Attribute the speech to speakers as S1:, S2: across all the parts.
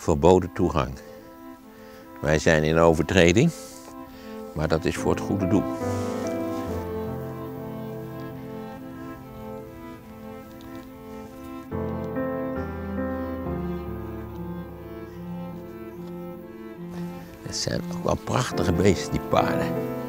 S1: verboden toegang. Wij zijn in overtreding, maar dat is voor het goede doel. Het zijn ook wel prachtige beesten, die paarden.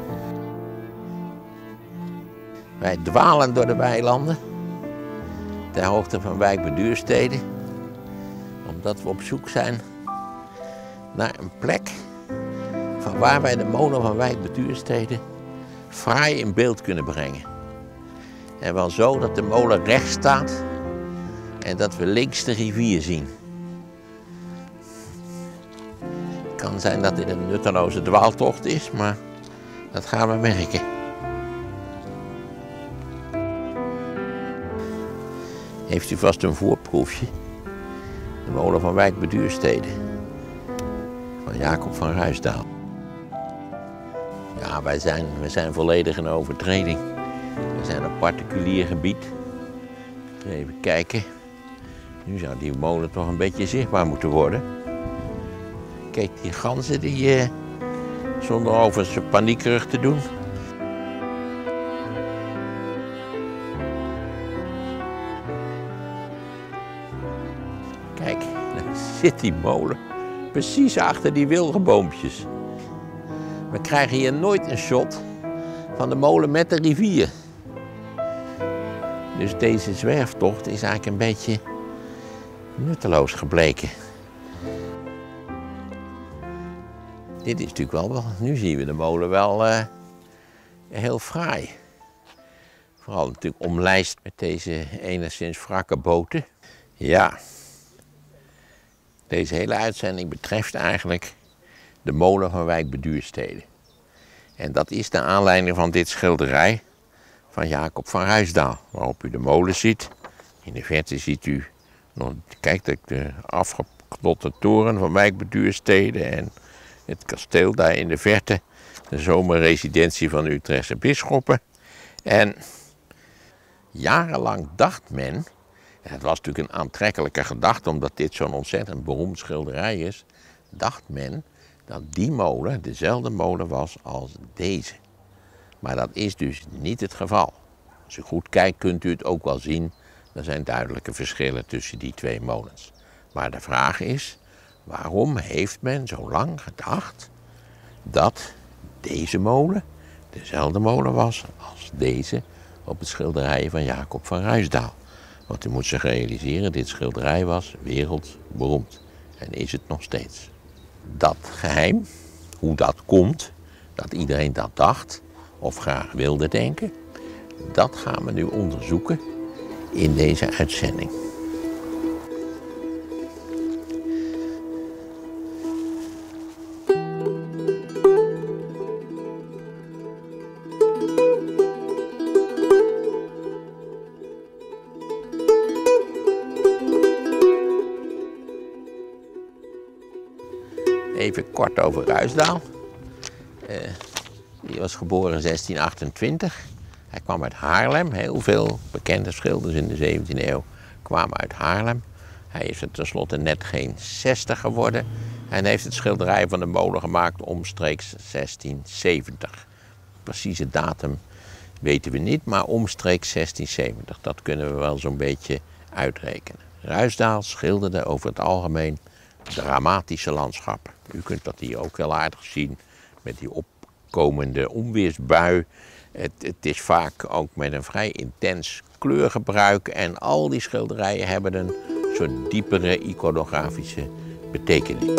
S1: Wij dwalen door de weilanden, ter hoogte van Wijk bij Duurstede, omdat we op zoek zijn naar een plek van waar wij de molen van Wijk bij Duurstede fraai in beeld kunnen brengen. En wel zo dat de molen recht staat en dat we links de rivier zien. Het kan zijn dat dit een nutteloze dwaaltocht is, maar dat gaan we merken. Heeft u vast een voorproefje? De molen van Wijk bij Duurstede, van Jacob van Ruisdael. Ja, we zijn volledig in overtreding. We zijn op particulier gebied. Even kijken. Nu zou die molen toch een beetje zichtbaar moeten worden. Kijk, die ganzen die zonder overigens paniekerig te doen. Kijk, daar zit die molen precies achter die wilgenboompjes. We krijgen hier nooit een shot van de molen met de rivier. Dus deze zwerftocht is eigenlijk een beetje nutteloos gebleken. Dit is natuurlijk wel, nu zien we de molen wel heel fraai. Vooral natuurlijk omlijst met deze enigszins wrakke boten. Ja, deze hele uitzending betreft eigenlijk de molen van Wijk bij Duurstede. En dat is de aanleiding van dit schilderij van Jacob van Ruisdael, waarop u de molen ziet. In de verte ziet u, kijk, de afgeklotte toren van Wijk bij Duurstede en het kasteel daar in de verte, de zomerresidentie van de Utrechtse bisschoppen. En jarenlang dacht men, en het was natuurlijk een aantrekkelijke gedachte omdat dit zo'n ontzettend beroemd schilderij is, dacht men dat die molen dezelfde molen was als deze. Maar dat is dus niet het geval. Als u goed kijkt kunt u het ook wel zien, er zijn duidelijke verschillen tussen die twee molens. Maar de vraag is, waarom heeft men zo lang gedacht dat deze molen dezelfde molen was als deze op het schilderij van Jacob van Ruisdael? Want u moet zich realiseren, dit schilderij was wereldberoemd en is het nog steeds. Dat geheim, hoe dat komt, dat iedereen dat dacht of graag wilde denken, dat gaan we nu onderzoeken in deze uitzending. Even kort over Ruisdael. Die was geboren in 1628. Hij kwam uit Haarlem. Heel veel bekende schilders in de 17e eeuw kwamen uit Haarlem. Hij is er tenslotte net geen 60 geworden. En heeft het schilderij van de molen gemaakt omstreeks 1670. Precieze datum weten we niet, maar omstreeks 1670. Dat kunnen we wel zo'n beetje uitrekenen. Ruisdael schilderde over het algemeen dramatische landschappen. U kunt dat hier ook heel aardig zien met die opkomende onweersbui. Het is vaak ook met een vrij intens kleurgebruik en al die schilderijen hebben een soort diepere iconografische betekenis.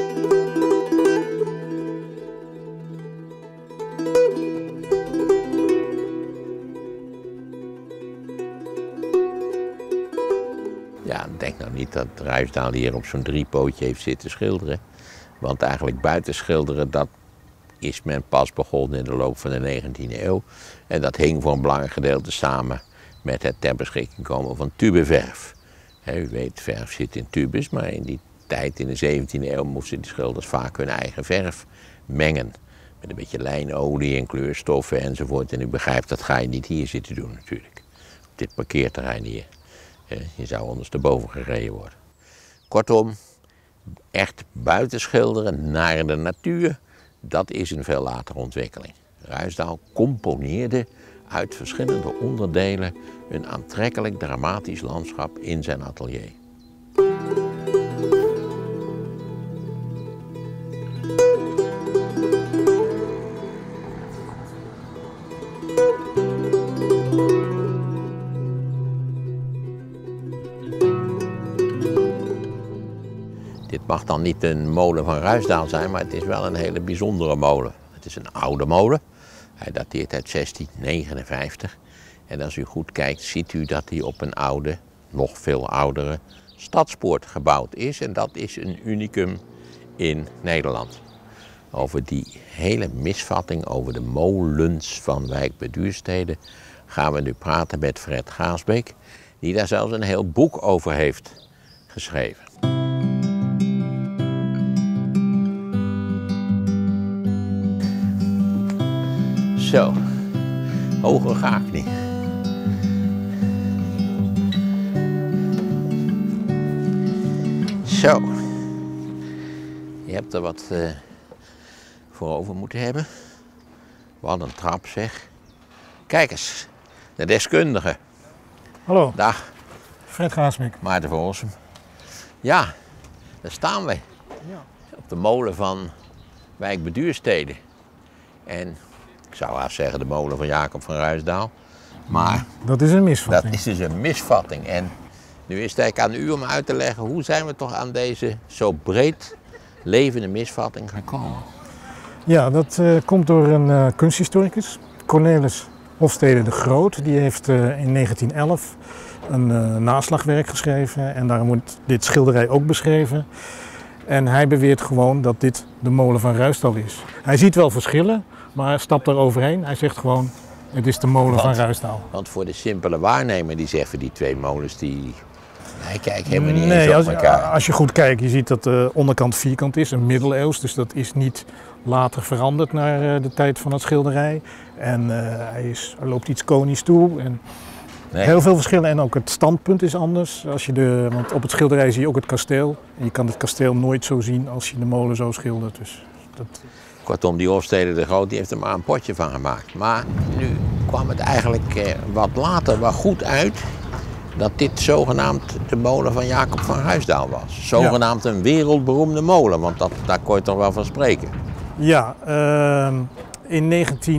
S1: Ja, denk nou niet dat Ruisdael hier op zo'n driepootje heeft zitten schilderen. Want eigenlijk buiten schilderen, dat is men pas begonnen in de loop van de 19e eeuw. En dat hing voor een belangrijk gedeelte samen met het ter beschikking komen van tubeverf. U weet, verf zit in tubes, maar in die tijd, in de 17e eeuw, moesten die schilders vaak hun eigen verf mengen. Met een beetje lijnolie en kleurstoffen enzovoort. En u begrijpt, dat ga je niet hier zitten doen natuurlijk. Op dit parkeerterrein hier. Je zou ondersteboven gereden worden. Kortom, echt buitenschilderen naar de natuur, dat is een veel latere ontwikkeling. Ruijsdael componeerde uit verschillende onderdelen een aantrekkelijk dramatisch landschap in zijn atelier. Dit mag dan niet een molen van Ruijsdael zijn, maar het is wel een hele bijzondere molen. Het is een oude molen. Hij dateert uit 1659. En als u goed kijkt, ziet u dat hij op een oude, nog veel oudere stadspoort gebouwd is. En dat is een unicum in Nederland. Over die hele misvatting over de molens van Wijk bij Duurstede gaan we nu praten met Fred Gaasbeek, die daar zelfs een heel boek over heeft geschreven. Zo, hoger ga ik niet. Zo, je hebt er wat voor over moeten hebben. Wat een trap zeg. Kijk eens, de deskundige.
S2: Hallo.
S1: Dag.
S2: Fred Gaasbeek.
S1: Maarten van Rossum. Ja, daar staan we.
S2: Ja.
S1: Op de molen van Wijk bij Duurstede. En ik zou haast zeggen de molen van Jacob van Ruijsdael. Maar
S2: dat is een misvatting.
S1: dat is dus een misvatting. En nu is het eigenlijk aan u om uit te leggen hoe zijn we toch aan deze zo breed levende misvatting gekomen.
S2: Ja, dat komt door een kunsthistoricus, Cornelis Hofstede de Groot. Die heeft in 1911 een naslagwerk geschreven en daar wordt dit schilderij ook beschreven. En hij beweert gewoon dat dit de molen van Ruijsdael is. Hij ziet wel verschillen, maar stapt er overheen. Hij zegt gewoon, het is de molen van Ruijsdael.
S1: Want voor de simpele waarnemer die zegt van die twee molens, die kijken helemaal niet eens op elkaar.
S2: Als je goed kijkt, je ziet dat de onderkant vierkant is, een middeleeuws. Dus dat is niet later veranderd naar de tijd van het schilderij. En hij loopt iets konisch toe. En heel veel verschillen en ook het standpunt is anders. Want op het schilderij zie je ook het kasteel. En je kan het kasteel nooit zo zien als je de molen zo schildert. Dus dat...
S1: Kortom, die Hofstede de Groot die heeft er maar een potje van gemaakt. Maar nu kwam het eigenlijk wat later wel goed uit dat dit zogenaamd de molen van Jacob van Ruijsdael was. Zogenaamd een wereldberoemde molen, want daar kon je toch wel van spreken.
S2: Ja, in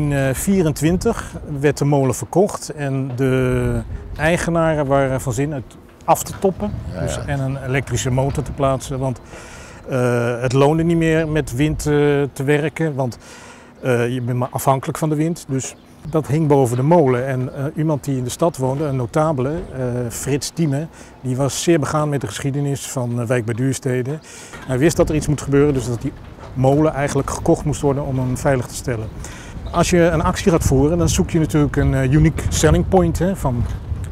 S2: 1924 werd de molen verkocht en de eigenaren waren van zin het af te toppen en een elektrische motor te plaatsen. Want het loonde niet meer met wind te werken, want je bent maar afhankelijk van de wind. Dus dat hing boven de molen en iemand die in de stad woonde, een notabele, Frits Thieme, die was zeer begaan met de geschiedenis van Wijk bij Duurstede. Hij wist dat er iets moet gebeuren, dus dat die molen eigenlijk gekocht moest worden om hem veilig te stellen. Als je een actie gaat voeren, dan zoek je natuurlijk een unique selling point van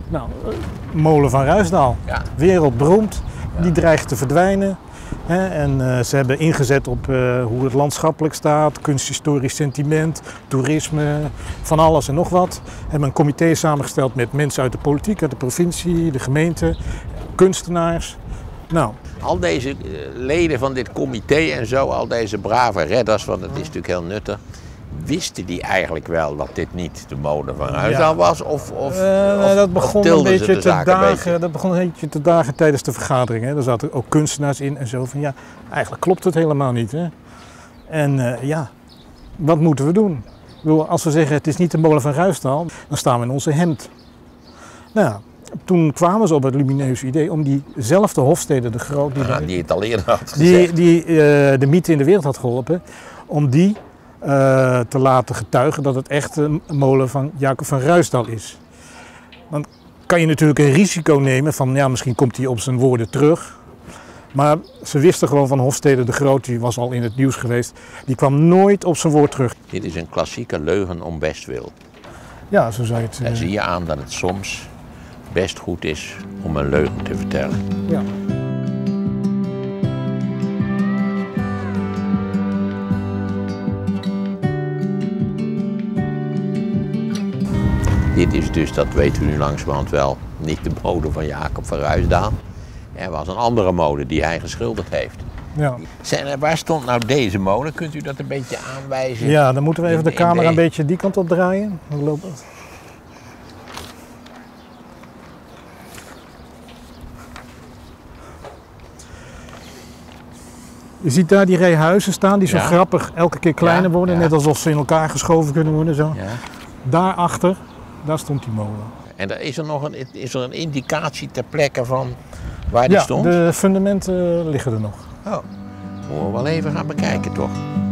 S2: molen van Ruijsdael.
S1: Ja.
S2: Wereldberoemd, die dreigt te verdwijnen. En ze hebben ingezet op hoe het landschappelijk staat, kunsthistorisch sentiment, toerisme, van alles en nog wat. Hebben een comité samengesteld met mensen uit de politiek, uit de provincie, de gemeente, kunstenaars. Nou.
S1: Al deze leden van dit comité en zo, al deze brave redders, want het is natuurlijk heel nuttig, wisten die eigenlijk wel dat dit niet de molen van Ruijsdael was?
S2: Dat begon een beetje te dagen tijdens de vergadering. Hè. Er zaten ook kunstenaars in en zo van ja, eigenlijk klopt het helemaal niet. Hè. En wat moeten we doen? Als we zeggen het is niet de molen van Ruijsdael, dan staan we in onze hemd. Nou, toen kwamen ze op het lumineuze idee om diezelfde Hofstede de Groot,
S1: die het al eerder had gezegd,
S2: die de mythe in de wereld had geholpen, om die te laten getuigen dat het echt een molen van Jacob van Ruijsdael is. Dan kan je natuurlijk een risico nemen van ja, misschien komt hij op zijn woorden terug. Maar ze wisten gewoon van Hofstede de Groot, die was al in het nieuws geweest, die kwam nooit op zijn woord terug.
S1: Dit is een klassieke leugen om bestwil.
S2: Ja, zo zou je het...
S1: Daar zie je aan dat het soms best goed is om een leugen te vertellen.
S2: Ja.
S1: Dit is dus, dat weten we nu langzamerhand wel, niet de molen van Jacob van Ruijsdael. Er was een andere molen die hij geschilderd heeft.
S2: Ja.
S1: Waar stond nou deze molen? Kunt u dat een beetje aanwijzen?
S2: Ja, dan moeten we even de camera een beetje die kant op draaien. We lopen. Je ziet daar die rij huizen staan die zo grappig elke keer kleiner worden. Net alsof ze in elkaar geschoven kunnen worden. Zo. Ja. Daarachter, daar stond die molen.
S1: En is er een indicatie ter plekke van waar die stond?
S2: Ja, de fundamenten liggen er nog.
S1: Oh, moeten we wel even gaan bekijken toch?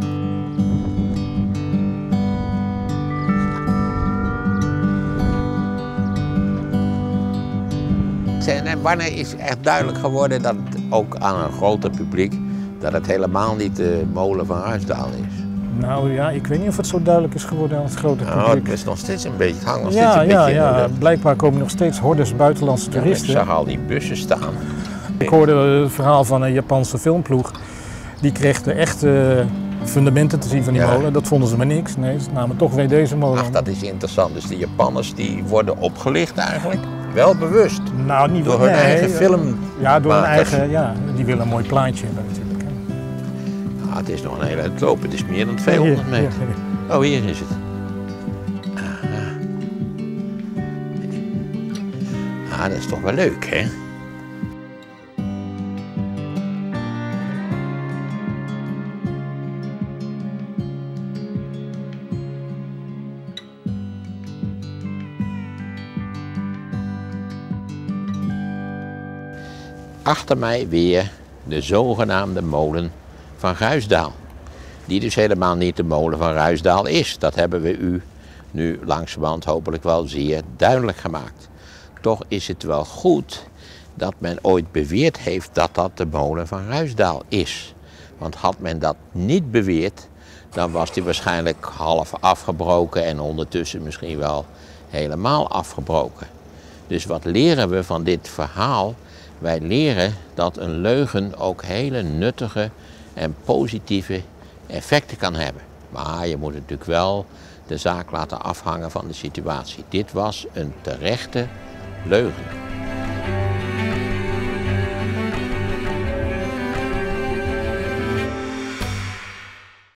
S1: En wanneer is echt duidelijk geworden dat het ook aan een groter publiek dat het helemaal niet de molen van Ruisdaal is?
S2: Nou ja, ik weet niet of het zo duidelijk is geworden aan het grote publiek.
S1: Nou, het is nog steeds een beetje, het hangt nog steeds een beetje in de...
S2: Blijkbaar komen nog steeds hordes buitenlandse toeristen.
S1: Ik zag al die bussen staan.
S2: Ik hoorde het verhaal van een Japanse filmploeg. Die kreeg de echte fundamenten te zien van die molen. Dat vonden ze maar niks. Nee, ze namen toch weer deze molen.
S1: Ach, dat is interessant. Dus de Japanners die worden opgelicht eigenlijk. Wel bewust.
S2: Nou, niet
S1: door hun eigen film.
S2: Ja, door hun eigen. Ja, die willen een mooi plaatje hebben natuurlijk.
S1: Ah, het is nog een hele uit lopen. Het is meer dan 200 meter. Oh, hier is het. Ah, dat is toch wel leuk, hè? Achter mij weer de zogenaamde molen van Ruisdaal. Die dus helemaal niet de molen van Ruisdaal is. Dat hebben we u nu langzamerhand hopelijk wel zeer duidelijk gemaakt. Toch is het wel goed dat men ooit beweerd heeft dat dat de molen van Ruisdaal is. Want had men dat niet beweerd, dan was die waarschijnlijk half afgebroken en ondertussen misschien wel helemaal afgebroken. Dus wat leren we van dit verhaal? Wij leren dat een leugen ook hele nuttige en positieve effecten kan hebben. Maar je moet natuurlijk wel de zaak laten afhangen van de situatie. Dit was een terechte leugen.